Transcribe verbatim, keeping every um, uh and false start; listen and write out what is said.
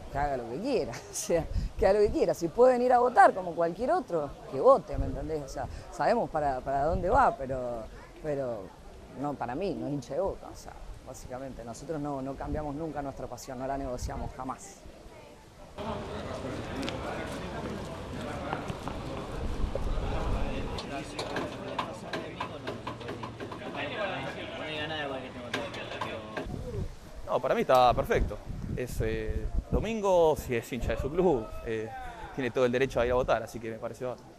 que haga lo que quiera, o sea, que haga lo que quiera. Si puede venir a votar como cualquier otro, que vote, ¿me entendés? O sea, sabemos para, para dónde va, pero, pero no, para mí no es hincha de Boca, o sea, básicamente. Nosotros no, no cambiamos nunca nuestra pasión, no la negociamos jamás. No, para mí está perfecto. Es eh, domingo, si es hincha de su club, eh, tiene todo el derecho a ir a votar, así que me pareció